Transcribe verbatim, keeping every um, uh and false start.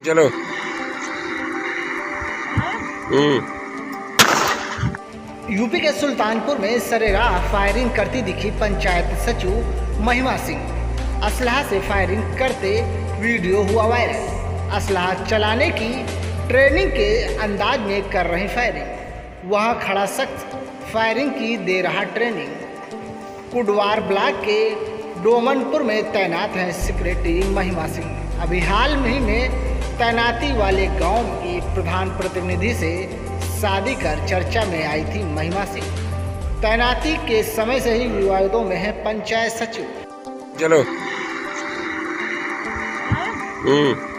चलो। हम्म यूपी के सुल्तानपुर में सरेराह फायरिंग करती दिखी पंचायत सचिव महिमा सिंह। असलहा से फायरिंग करते वीडियो हुआ वायरल। असलहा चलाने की ट्रेनिंग के अंदाज में कर रही फायरिंग। वहाँ खड़ा शख्स फायरिंग की दे रहा ट्रेनिंग। कुडवार ब्लॉक के डोमनपुर में तैनात हैं सेक्रेटरी महिमा सिंह। अभी हाल ही में तैनाती वाले गांव के प्रधान प्रतिनिधि से शादी कर चर्चा में आई थी महिमा सिंह। तैनाती के समय से ही विवादों में है पंचायत सचिव। चलो। हम्म